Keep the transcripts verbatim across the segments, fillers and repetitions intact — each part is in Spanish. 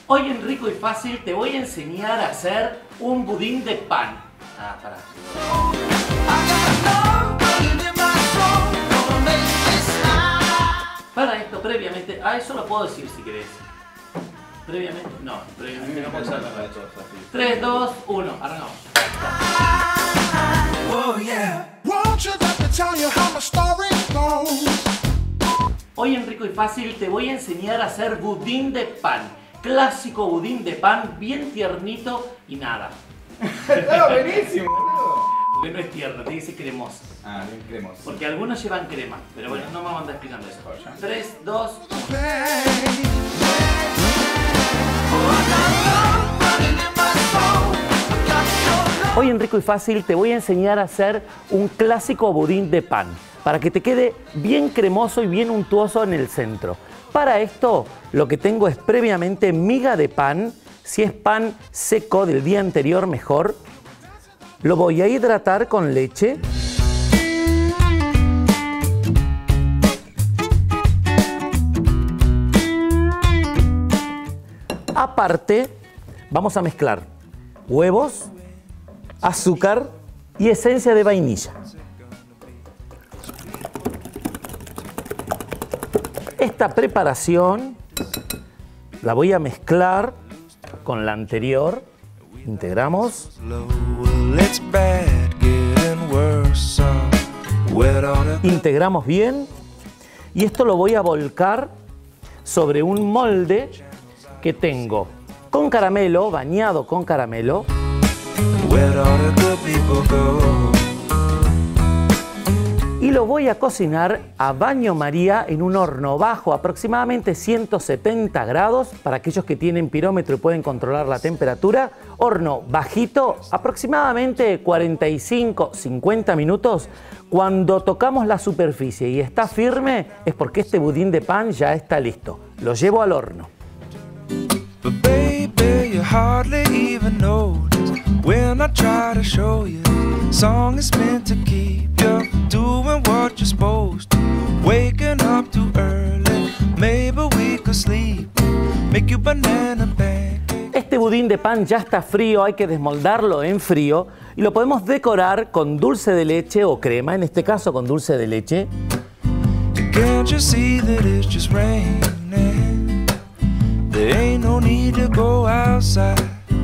Hoy en Rico y Fácil te voy a enseñar a hacer un budín de pan. Ah, pará. Para esto, previamente... Ah, eso lo puedo decir si querés. Previamente... No, previamente no puedo hacerlo. tres, dos, uno, arrancamos. Hoy en Rico y Fácil te voy a enseñar a hacer budín de pan. Clásico budín de pan, bien tiernito y nada. ¡Está buenísimo, boludo! Porque no es tierno, tiene que ser cremoso. Ah, bien cremoso. Porque algunos llevan crema, pero bueno, no me vamos a andar explicando eso. tres, dos, uno. Hoy en Rico y Fácil te voy a enseñar a hacer un clásico budín de pan, para que te quede bien cremoso y bien untuoso en el centro. Para esto, lo que tengo es previamente miga de pan. Si es pan seco del día anterior, mejor. Lo voy a hidratar con leche. Aparte, vamos a mezclar huevos, azúcar y esencia de vainilla. Esta preparación la voy a mezclar con la anterior. Integramos. Integramos bien. Y esto lo voy a volcar sobre un molde que tengo con caramelo, bañado con caramelo. Y lo voy a cocinar a baño María en un horno bajo, aproximadamente ciento setenta grados, para aquellos que tienen pirómetro y pueden controlar la temperatura. Horno bajito, aproximadamente cuarenta y cinco a cincuenta minutos. Cuando tocamos la superficie y está firme, es porque este budín de pan ya está listo. Lo llevo al horno. But baby, you hardly even notice when I try to show you. Song is meant to keep you doing what you're supposed to. Waking up too early, maybe we could sleep. Make you banana pancakes. Este budín de pan ya está frío, hay que desmoldarlo en frío y lo podemos decorar con dulce de leche o crema, en este caso con dulce de leche. Can't you see that it's just raining? There ain't no need to go outside.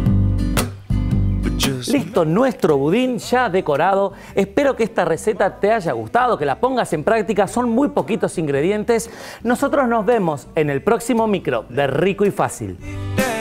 Listo nuestro budín ya decorado. Espero que esta receta te haya gustado, que la pongas en práctica. Son muy poquitos ingredientes. Nosotros nos vemos en el próximo micro de Rico y Fácil.